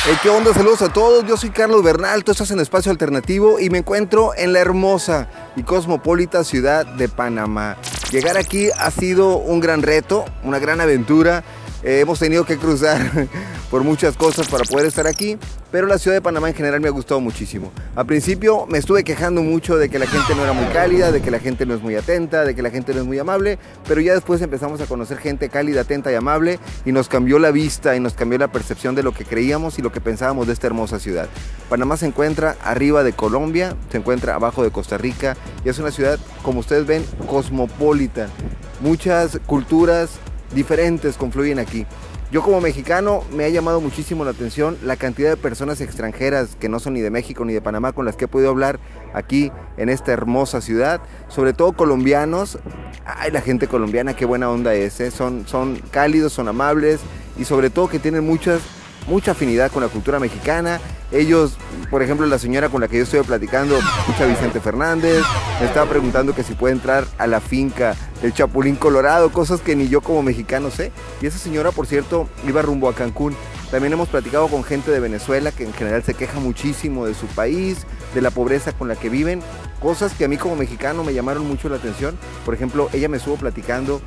¿Qué onda? Saludos a todos, yo soy Carlos Bernal, tú estás en Espacio Alternativo y me encuentro en la hermosa y cosmopolita ciudad de Panamá. Llegar aquí ha sido un gran reto, una gran aventura. Hemos tenido que cruzar por muchas cosas para poder estar aquí, pero la ciudad de Panamá en general me ha gustado muchísimo. Al principio me estuve quejando mucho de que la gente no era muy cálida, de que la gente no es muy atenta, de que la gente no es muy amable, pero ya después empezamos a conocer gente cálida, atenta y amable y nos cambió la vista y nos cambió la percepción de lo que creíamos y lo que pensábamos de esta hermosa ciudad. Panamá se encuentra arriba de Colombia, se encuentra abajo de Costa Rica y es una ciudad, como ustedes ven, cosmopolita. Muchas culturas diferentes confluyen aquí. Yo como mexicano me ha llamado muchísimo la atención la cantidad de personas extranjeras que no son ni de México ni de Panamá con las que he podido hablar aquí en esta hermosa ciudad, sobre todo colombianos. Ay, la gente colombiana, qué buena onda es, ¿eh? Son cálidos, son amables y sobre todo que tienen mucha afinidad con la cultura mexicana. Ellos, por ejemplo, la señora con la que yo estoy platicando, escucha Vicente Fernández, me estaba preguntando que si puede entrar a la finca del Chapulín Colorado, cosas que ni yo como mexicano sé. Y esa señora, por cierto, iba rumbo a Cancún. También hemos platicado con gente de Venezuela que en general se queja muchísimo de su país, de la pobreza con la que viven, cosas que a mí como mexicano me llamaron mucho la atención. Por ejemplo, ella me estuvo platicando,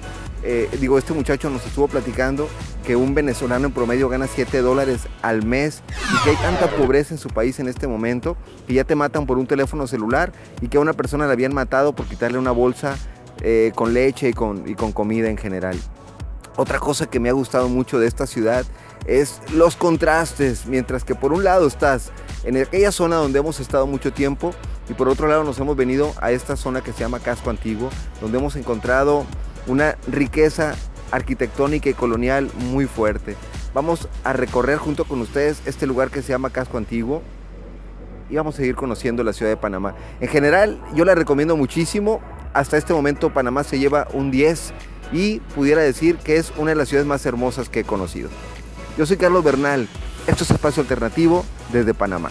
este muchacho nos estuvo platicando que un venezolano en promedio gana $7 al mes y que hay tanta pobreza en su país en este momento que ya te matan por un teléfono celular y que a una persona la habían matado por quitarle una bolsa con leche y con comida en general. Otra cosa que me ha gustado mucho de esta ciudad es los contrastes, mientras que por un lado estás en aquella zona donde hemos estado mucho tiempo y por otro lado nos hemos venido a esta zona que se llama Casco Antiguo, donde hemos encontrado una riqueza arquitectónica y colonial muy fuerte. Vamos a recorrer junto con ustedes este lugar que se llama Casco Antiguo y vamos a seguir conociendo la ciudad de Panamá. En general yo la recomiendo muchísimo. Hasta este momento Panamá se lleva un 10 y pudiera decir que es una de las ciudades más hermosas que he conocido. Yo soy Carlos Bernal, esto es Espacio Alternativo desde Panamá.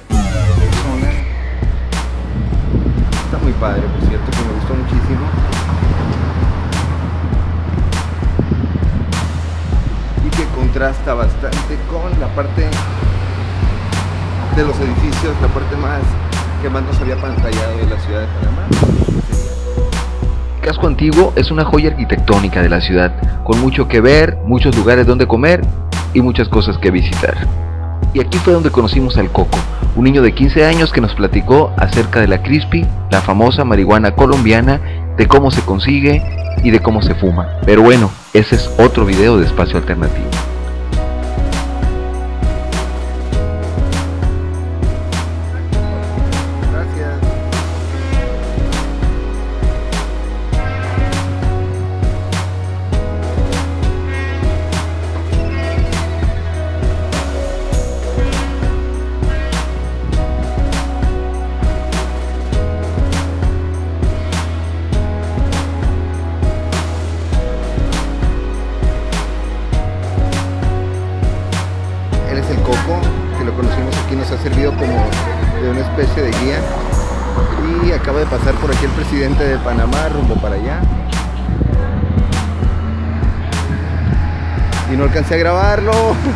Está muy padre, por cierto, que me gustó muchísimo. Y que contrasta bastante con la parte de los edificios, la parte que más nos había pantallado de la ciudad de Panamá. Casco Antiguo es una joya arquitectónica de la ciudad, con mucho que ver, muchos lugares donde comer y muchas cosas que visitar. Y aquí fue donde conocimos al Coco, un niño de 15 años que nos platicó acerca de la Crispy, la famosa marihuana colombiana, de cómo se consigue y de cómo se fuma. Pero bueno, ese es otro video de Espacio Alternativo. El Coco, que lo conocimos aquí, nos ha servido como de una especie de guía y acaba de pasar por aquí el presidente de Panamá rumbo para allá y no alcancé a grabarlo.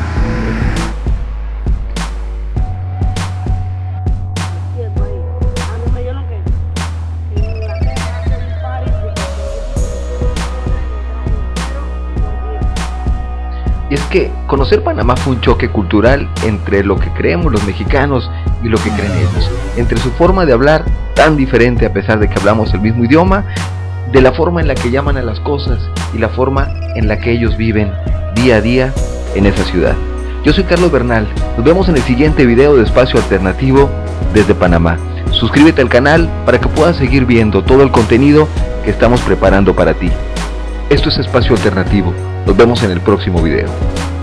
Y es que conocer Panamá fue un choque cultural entre lo que creemos los mexicanos y lo que creen ellos, entre su forma de hablar tan diferente a pesar de que hablamos el mismo idioma, de la forma en la que llaman a las cosas y la forma en la que ellos viven día a día en esa ciudad. Yo soy Carlos Bernal, nos vemos en el siguiente video de Espacio Alternativo desde Panamá. Suscríbete al canal para que puedas seguir viendo todo el contenido que estamos preparando para ti. Esto es Espacio Alternativo. Nos vemos en el próximo video.